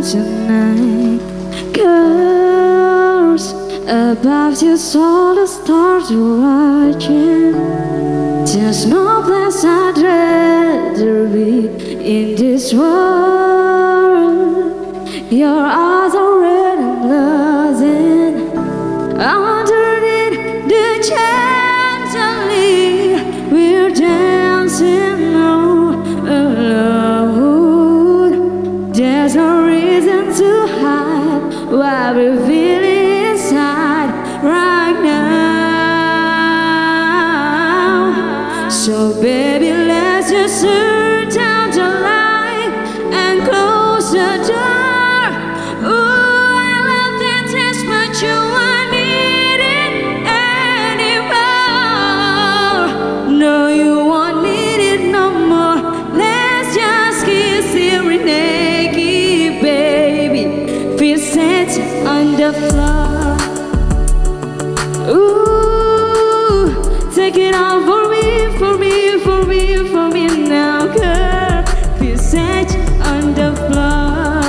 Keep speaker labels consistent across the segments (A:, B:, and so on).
A: tonight. Girls, above you saw the stars watching. There's no place I'd rather be in this world. Your eyes are red and losing underneath the chandelier. We're dancing all alone. There's no reason to hide what we're feeling inside right now. So baby, let's just turn down the light and close the door. Ooh, I love that taste, but you won't need it anymore. No, you won't need it no more. Let's just kiss here in naked, baby. Feel set on the floor. Ooh, take it all for me, for me, for me, for me now, girl. Feel set on the floor.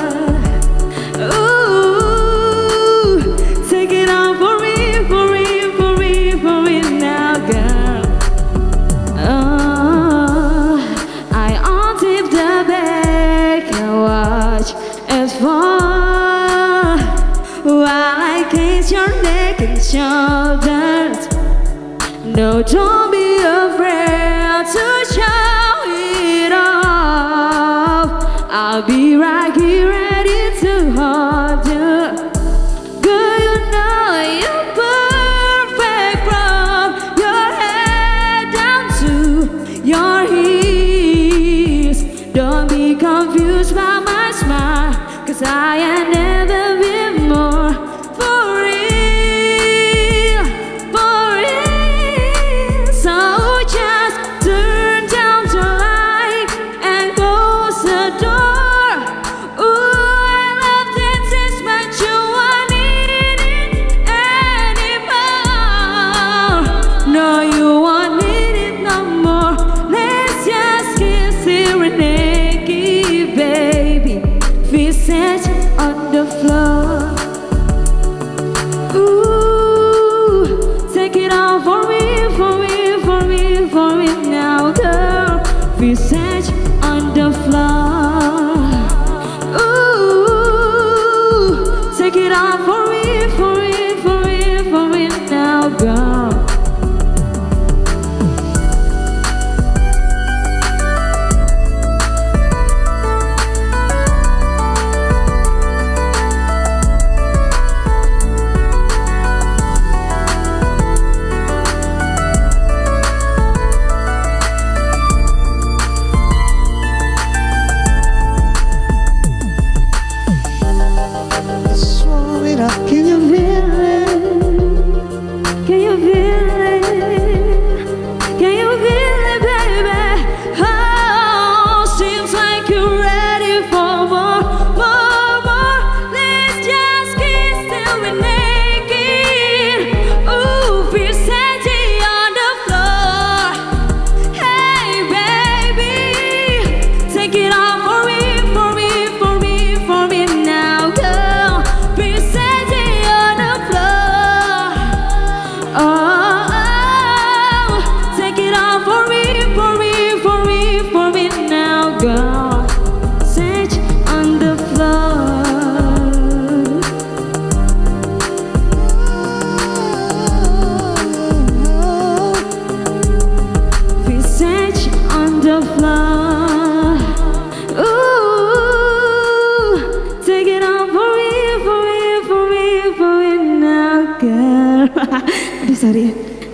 A: Ooh, take it all for me, for me, for me, for me now, girl. Oh, I untip the back and watch as far while I kiss your neck and shoulders. No, don't be afraid to show it off. I'll be right here ready to hold you. Girl, you know you're perfect from your head down to your heels. Don't be confused by my smile, 'cause I ain't never been more for real, for real. So just turn down the light and close the door. Ooh, I love that taste, but you won't need it anymore. No, you won't need it no more. Let's just kiss here and naked, baby. Feel set on the floor. Ooh, take it all for me, for me, for me, for me now, girl. Feel set on the floor. Ooh, take it all for me, for me, for me, for me now, girl. Can you feel it? Can you feel it? Can you feel it, baby? Oh, seems like you're ready for more, more, more. Let's just kiss till we're naked. Ooh, feel sexy on the floor. Hey, baby, take it off for me, for me, for me, for me now, girl. Feel sexy on the floor. Oh, take it off for me, for me, for me, for me now, girl. Sit on the floor. Feel sexy on the floor. Ooh, take it off for me, for me, for me, for me now, girl. Aduh, sorry.